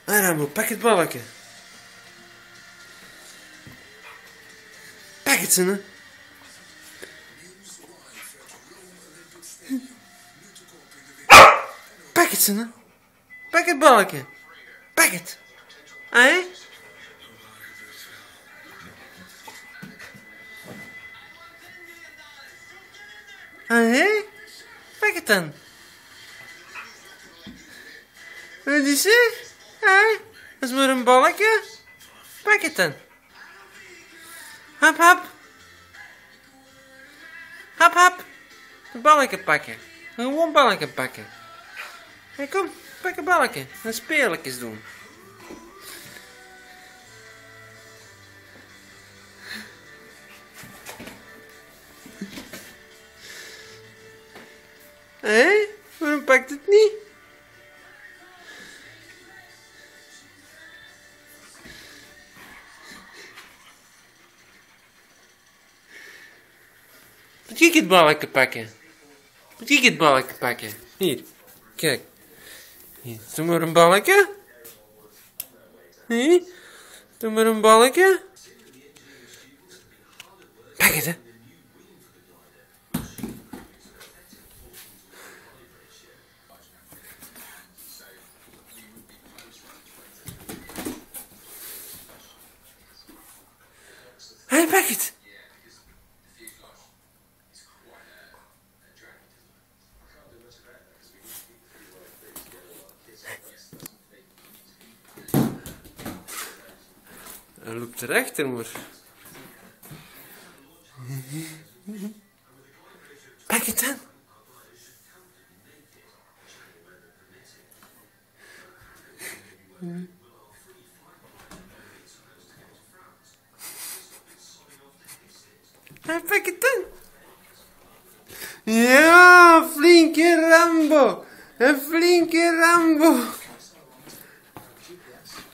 Rambo, pak het balkje. Pak het, zonne. Pak het, zonne. Pak het balkje. Pak het. Hé? Hé? Pak het dan. Wat is het? Hé? Dat is maar een balkje. Pak het dan. Hap, hap. Hap, hap. Een balkje pakken. Gewoon balkje pakken. Hé, kom. Pak een balkje. En speeltjes doen. Hé? Waarom pakt het niet? Moet ik het balkje pakken? Moet ik het balkje pakken? Hier, kijk. Hier, doe maar een balkje. Hier, doe maar een balkje. Pak het, hè. Hé, pak het. Hij loopt erachter, maar. Pak het dan. Pak het dan. Ja, flinke Rambo. Een flinke Rambo.